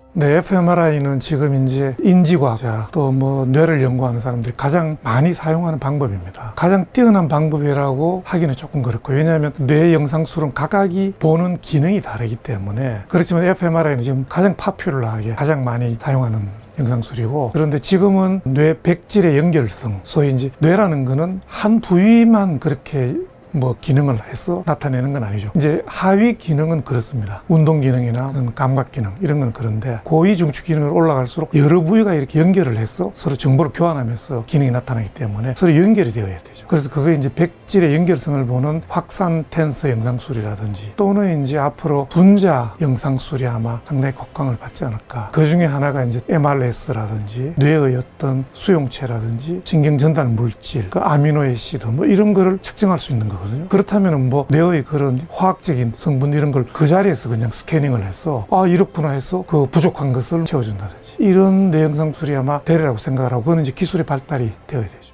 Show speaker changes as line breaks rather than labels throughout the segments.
네, fMRI는 지금 이제 인지과학자 또 뭐 뇌를 연구하는 사람들이 가장 많이 사용하는 방법입니다. 가장 뛰어난 방법이라고 하기는 조금 그렇고, 왜냐하면 뇌 영상술은 각각이 보는 기능이 다르기 때문에. 그렇지만 fMRI는 지금 가장 파퓰러하게 가장 많이 사용하는 영상술이고, 그런데 지금은 뇌 백질의 연결성, 소위 이제 뇌라는 거는 한 부위만 그렇게 뭐 기능을 해서 나타내는 건 아니죠. 이제 하위 기능은 그렇습니다. 운동 기능이나 감각 기능 이런 건 그런데, 고위 중추 기능으로 올라갈수록 여러 부위가 이렇게 연결을 해서 서로 정보를 교환하면서 기능이 나타나기 때문에 서로 연결이 되어야 되죠. 그래서 그게 이제 백질의 연결성을 보는 확산 텐서 영상술이라든지, 또는 이제 앞으로 분자 영상술이 아마 상당히 곡광을 받지 않을까. 그 중에 하나가 이제 MRS라든지 뇌의 어떤 수용체라든지 신경 전달 물질, 그 아미노애시드 뭐 이런 거를 측정할 수 있는 거. 그렇다면 뭐 뇌의 그런 화학적인 성분 이런 걸 그 자리에서 그냥 스캐닝을 해서 아 이렇구나 해서 그 부족한 것을 채워준다든지, 이런 뇌 영상술이 아마 되리라고 생각을 하고, 그건 이제 기술의 발달이 되어야 되죠.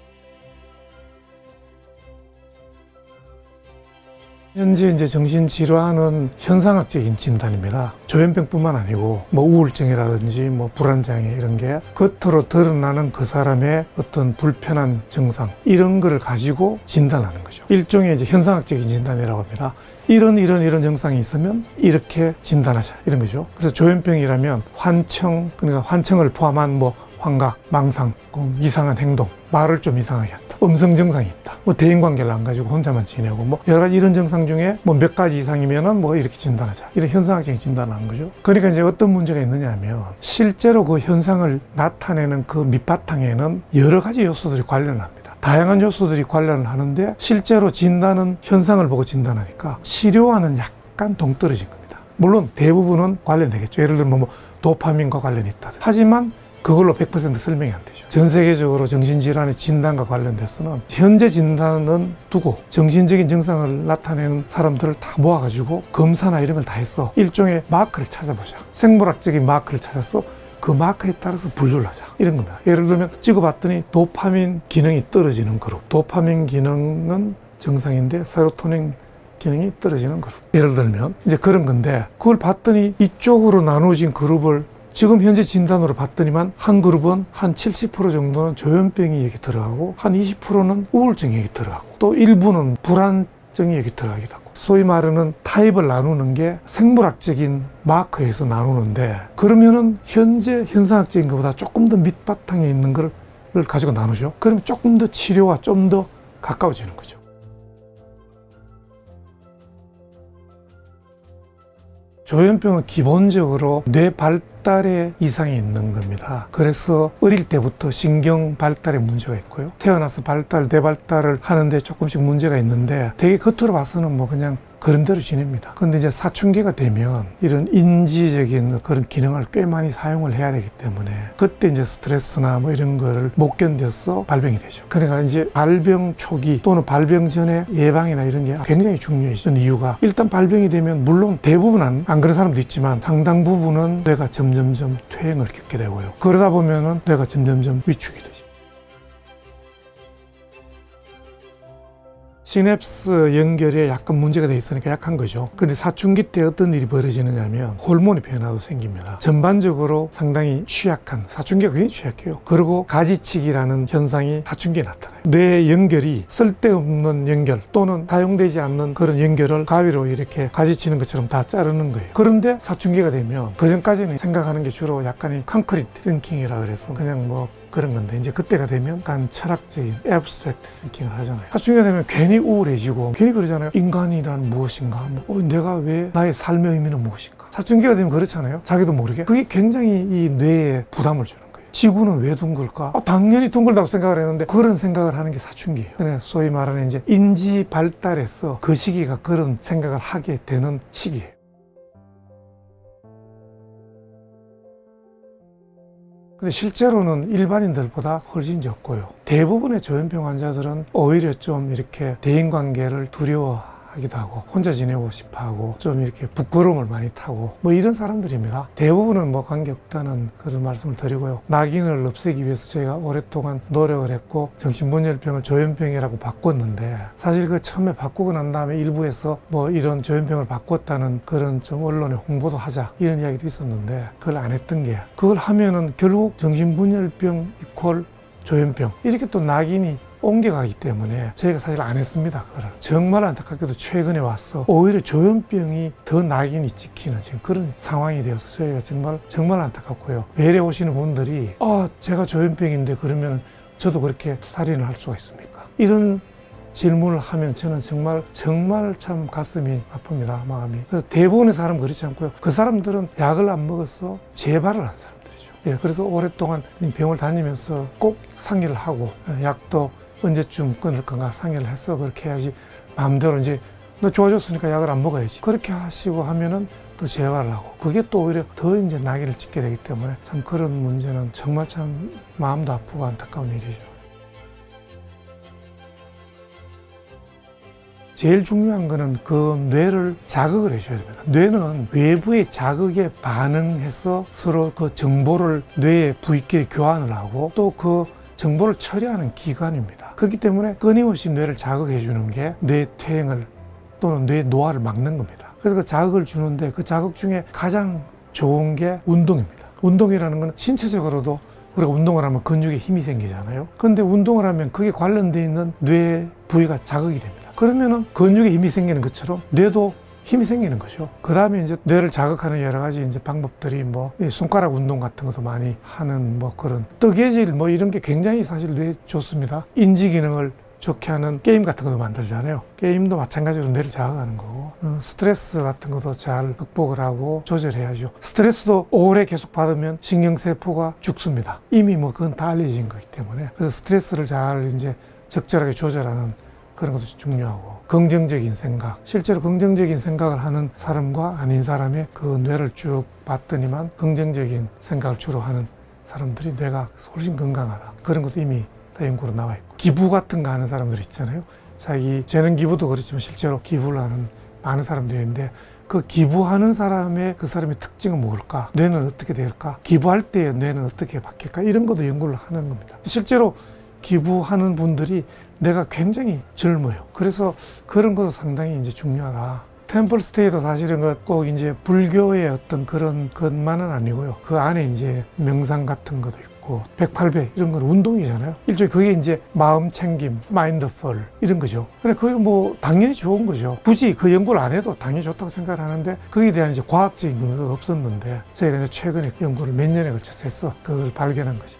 현재 이제 정신질환은 현상학적인 진단입니다. 조현병뿐만 아니고 뭐 우울증이라든지 뭐 불안장애 이런 게 겉으로 드러나는 그 사람의 어떤 불편한 증상, 이런 거를 가지고 진단하는 거죠. 일종의 이제 현상학적인 진단이라고 합니다. 이런 증상이 있으면 이렇게 진단하자, 이런 거죠. 그래서 조현병이라면 환청, 그러니까 환청을 포함한 뭐 환각, 망상, 이상한 행동, 말을 좀 이상하게 한다, 음성 증상이 있다, 뭐 대인관계를 안 가지고 혼자만 지내고 뭐 여러 가지 이런 증상 중에 뭐 몇 가지 이상이면은 뭐 이렇게 진단하자, 이런 현상학적인 진단을 하는 거죠. 그러니까 이제 어떤 문제가 있느냐 하면, 실제로 그 현상을 나타내는 그 밑바탕에는 여러 가지 요소들이 관련합니다. 다양한 요소들이 관련을 하는데, 실제로 진단은 현상을 보고 진단하니까 치료와는 약간 동떨어진 겁니다. 물론 대부분은 관련되겠죠. 예를 들면 뭐 도파민과 관련이 있다, 하지만 그걸로 100% 설명이 안 되죠. 전 세계적으로 정신질환의 진단과 관련돼서는 현재 진단은 두고 정신적인 증상을 나타내는 사람들을 다 모아가지고 검사나 이런 걸 다 해서 일종의 마크를 찾아보자, 생물학적인 마크를 찾아서 그 마크에 따라서 분류를 하자, 이런 겁니다. 예를 들면 찍어봤더니 도파민 기능이 떨어지는 그룹, 도파민 기능은 정상인데 세로토닌 기능이 떨어지는 그룹, 예를 들면 이제 그런 건데, 그걸 봤더니 이쪽으로 나누어진 그룹을 지금 현재 진단으로 봤더니만 한 그룹은 한 70% 정도는 조현병이 여기 들어가고, 한 20%는 우울증이 여기 들어가고, 또 일부는 불안증이 여기 들어가기도 하고, 소위 말하는 타입을 나누는 게 생물학적인 마커에서 나누는데, 그러면은 현재 현상학적인 것보다 조금 더 밑바탕에 있는 걸 가지고 나누죠. 그러면 조금 더 치료와 좀 더 가까워지는 거죠. 조현병은 기본적으로 뇌 발달에 이상이 있는 겁니다. 그래서 어릴 때부터 신경 발달에 문제가 있고요, 태어나서 뇌 발달을 하는데 조금씩 문제가 있는데, 되게 겉으로 봐서는 뭐 그냥 그런 대로 지냅니다. 근데 이제 사춘기가 되면 이런 인지적인 그런 기능을 꽤 많이 사용을 해야 되기 때문에, 그때 이제 스트레스나 뭐 이런 거를 못 견뎌서 발병이 되죠. 그러니까 이제 발병 초기 또는 발병 전에 예방이나 이런 게 굉장히 중요해지는 이유가, 일단 발병이 되면 물론 대부분 안 그런 사람도 있지만 상당 부분은 뇌가 점점점 퇴행을 겪게 되고요. 그러다 보면은 뇌가 점점점 위축이 되죠. 시냅스 연결에 약간 문제가 돼 있으니까 약한 거죠. 근데 사춘기 때 어떤 일이 벌어지느냐 하면 호르몬의 변화도 생깁니다. 전반적으로 상당히 취약한, 사춘기가 굉장히 취약해요. 그리고 가지치기라는 현상이 사춘기에 나타나요. 뇌 연결이 쓸데없는 연결 또는 사용되지 않는 그런 연결을 가위로 이렇게 가지치는 것처럼 다 자르는 거예요. 그런데 사춘기가 되면 그전까지는 생각하는 게 주로 약간의 콘크리트 띵킹이라 그래서 그냥 뭐 그런 건데, 이제 그때가 되면 약간 철학적인 abstract thinking을 하잖아요. 사춘기가 되면 괜히 우울해지고, 괜히 그러잖아요. 인간이란 무엇인가? 내가 왜, 나의 삶의 의미는 무엇인가? 사춘기가 되면 그렇잖아요. 자기도 모르게. 그게 굉장히 이 뇌에 부담을 주는 거예요. 지구는 왜 둥글까? 당연히 둥글다고 생각을 했는데 그런 생각을 하는 게 사춘기예요. 그래서 소위 말하는 이제 인지 발달에서 그 시기가 그런 생각을 하게 되는 시기예요. 근데 실제로는 일반인들보다 훨씬 적고요. 대부분의 조현병 환자들은 오히려 좀 이렇게 대인관계를 두려워하는 하기도 하고 혼자 지내고 싶어 하고 좀 이렇게 부끄러움을 많이 타고 뭐 이런 사람들입니다. 대부분은 뭐 관계없다는 그런 말씀을 드리고요. 낙인을 없애기 위해서 저희가 오랫동안 노력을 했고 정신분열병을 조현병이라고 바꿨는데 사실 그 처음에 바꾸고 난 다음에 일부에서 뭐 이런 조현병을 바꿨다는 그런 좀 언론에 홍보도 하자 이런 이야기도 있었는데 그걸 안 했던 게 그걸 하면은 결국 정신분열병 이퀄 조현병 이렇게 또 낙인이 옮겨가기 때문에 저희가 사실 안 했습니다. 그걸. 정말 안타깝게도 최근에 와서 오히려 조현병이 더 낙인이 찍히는 지금 그런 상황이 되어서 저희가 정말 안타깝고요. 외래 오시는 분들이 제가 조현병인데 그러면 저도 그렇게 살인을 할 수가 있습니까? 이런 질문을 하면 저는 정말 참 가슴이 아픕니다. 마음이. 그래서 대부분의 사람은 그렇지 않고요. 그 사람들은 약을 안 먹어서 재발을 한 사람들이죠. 예, 그래서 오랫동안 병을 다니면서 꼭 상의를 하고 약도 언제쯤 끊을 건가 상의를 해서 그렇게 해야지 마음대로 이제 너 좋아졌으니까 약을 안 먹어야지 그렇게 하시고 하면은 또 재발을 하고 그게 또 오히려 더 이제 낙인을 찍게 되기 때문에 참 그런 문제는 정말 참 마음도 아프고 안타까운 일이죠. 제일 중요한 거는 그 뇌를 자극을 해줘야 됩니다. 뇌는 외부의 자극에 반응해서 서로 그 정보를 뇌의 부위끼리 교환을 하고 또 그 정보를 처리하는 기관입니다. 그렇기 때문에 끊임없이 뇌를 자극해 주는 게 뇌 퇴행을 또는 뇌 노화를 막는 겁니다. 그래서 그 자극을 주는데 그 자극 중에 가장 좋은 게 운동입니다. 운동이라는 건 신체적으로도 우리가 운동을 하면 근육에 힘이 생기잖아요. 근데 운동을 하면 그게 관련되어 있는 뇌 부위가 자극이 됩니다. 그러면은 근육에 힘이 생기는 것처럼 뇌도 힘이 생기는 거죠. 그 다음에 이제 뇌를 자극하는 여러 가지 이제 방법들이 뭐 손가락 운동 같은 것도 많이 하는 뭐 그런 뜨개질 뭐 이런 게 굉장히 사실 뇌에 좋습니다. 인지 기능을 좋게 하는 게임 같은 것도 만들잖아요. 게임도 마찬가지로 뇌를 자극하는 거고 스트레스 같은 것도 잘 극복을 하고 조절해야죠. 스트레스도 오래 계속 받으면 신경세포가 죽습니다. 이미 뭐 그건 다 알려진 거기 때문에 그래서 스트레스를 잘 이제 적절하게 조절하는 그런 것도 중요하고 긍정적인 생각 실제로 긍정적인 생각을 하는 사람과 아닌 사람의 그 뇌를 쭉 봤더니만 긍정적인 생각을 주로 하는 사람들이 뇌가 훨씬 건강하다 그런 것도 이미 다 연구로 나와 있고 기부 같은 거 하는 사람들 있잖아요. 자기 재능 기부도 그렇지만 실제로 기부를 하는 많은 사람들이 있는데 그 기부하는 사람의 그 사람의 특징은 뭘까? 뇌는 어떻게 될까? 기부할 때 뇌는 어떻게 바뀔까? 이런 것도 연구를 하는 겁니다. 실제로 기부하는 분들이 뇌가 굉장히 젊어요. 그래서 그런 것도 상당히 이제 중요하다. 템플 스테이도 사실은 꼭 이제 불교의 어떤 그런 것만은 아니고요. 그 안에 이제 명상 같은 것도 있고 108배 이런 건 운동이잖아요. 일종의 그게 이제 마음 챙김, 마인드풀 이런 거죠. 근데 그게 뭐 당연히 좋은 거죠. 굳이 그 연구를 안 해도 당연히 좋다고 생각을 하는데 거기에 대한 이제 과학적인 근거가 없었는데 저희가 이제 최근에 연구를 몇 년에 걸쳐서 해서 그걸 발견한 거죠.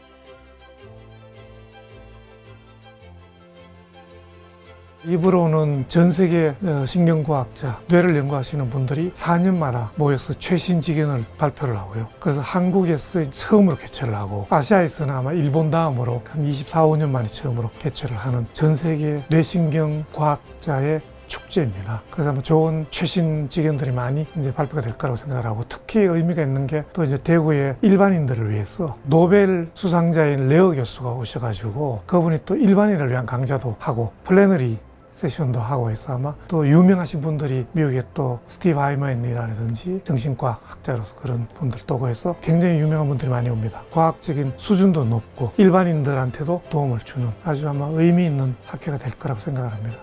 입으로는 전 세계 신경과학자, 뇌를 연구하시는 분들이 4년마다 모여서 최신 지견을 발표를 하고요. 그래서 한국에서 처음으로 개최를 하고 아시아에서는 아마 일본 다음으로 한 24, 5년 만에 처음으로 개최를 하는 전 세계 뇌신경과학자의 축제입니다. 그래서 아마 좋은 최신 지견들이 많이 이제 발표가 될 거라고 생각을 하고 특히 의미가 있는 게 또 이제 대구의 일반인들을 위해서 노벨 수상자인 레어 교수가 오셔가지고 그분이 또 일반인을 위한 강좌도 하고 플래너리 세션도 하고 해서 아마 또 유명하신 분들이 미국에 또 스티브 하이먼이라든지 정신과학 학자로서 그런 분들도 오고 해서 굉장히 유명한 분들이 많이 옵니다. 과학적인 수준도 높고 일반인들한테도 도움을 주는 아주 아마 의미 있는 학회가 될 거라고 생각을 합니다.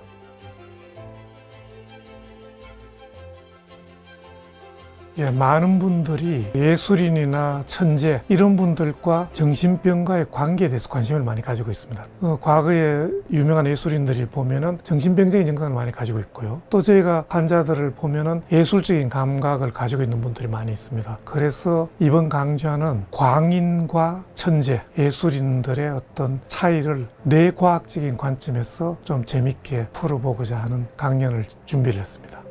예, 많은 분들이 예술인이나 천재 이런 분들과 정신병과의 관계에 대해서 관심을 많이 가지고 있습니다. 과거에 유명한 예술인들이 보면은 정신병적인 증상을 많이 가지고 있고요. 또 저희가 환자들을 보면은 예술적인 감각을 가지고 있는 분들이 많이 있습니다. 그래서 이번 강좌는 광인과 천재, 예술인들의 어떤 차이를 뇌과학적인 관점에서 좀 재밌게 풀어보고자 하는 강연을 준비를 했습니다.